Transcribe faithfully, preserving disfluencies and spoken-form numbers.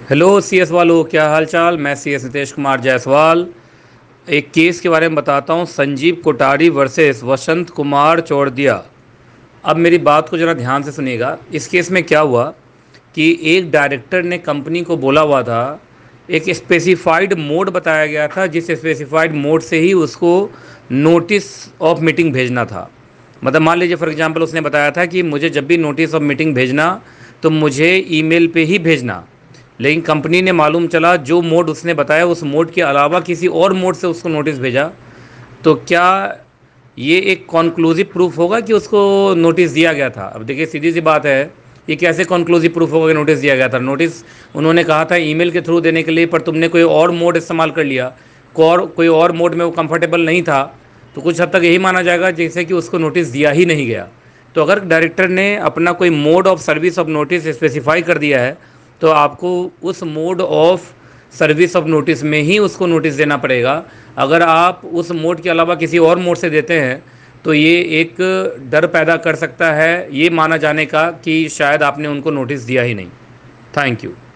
Hello C S वालों, क्या हाल चाल। मैं सी एस नितेश कुमार जायसवाल। एक केस के बारे में बताता हूँ, संजीव कोठारी वर्सेस वसंत कुमार चौरदिया। अब मेरी बात को ज़रा ध्यान से सुनिएगा। इस केस में क्या हुआ कि एक डायरेक्टर ने कंपनी को बोला हुआ था, एक स्पेसिफाइड मोड बताया गया था, जिस स्पेसिफाइड मोड से ही उसको नोटिस ऑफ मीटिंग भेजना था। मतलब मान लीजिए फॉर एग्जांपल उसने बताया था कि मुझे जब भी नोटिस ऑफ मीटिंग भेजना तो मुझे ईमेल पे ही भेजना। लेकिन कंपनी ने मालूम चला जो मोड उसने बताया उस मोड के अलावा किसी और मोड से उसको नोटिस भेजा। तो क्या ये एक कॉन्क्लूसिव प्रूफ होगा कि उसको नोटिस दिया गया था? अब देखिए सीधी सी बात है, ये कैसे कॉन्क्लूसिव प्रूफ होगा कि नोटिस दिया गया था? नोटिस उन्होंने कहा था ईमेल के थ्रू देने के लिए, पर तुमने कोई और मोड इस्तेमाल कर लिया, और कोई और मोड में वो कंफर्टेबल नहीं था, तो कुछ हद तक यही माना जाएगा जैसे कि उसको नोटिस दिया ही नहीं गया। तो अगर डायरेक्टर ने अपना कोई mode of service of notice specify कर दिया है तो आपको उस mode of service of notice में ही उसको नोटिस देना पड़ेगा। अगर आप उस मोड के अलावा किसी और मोड से देते हैं तो ये एक डर पैदा कर सकता है ये माना जाने का कि शायद आपने उनको नोटिस दिया ही नहीं। Thank you.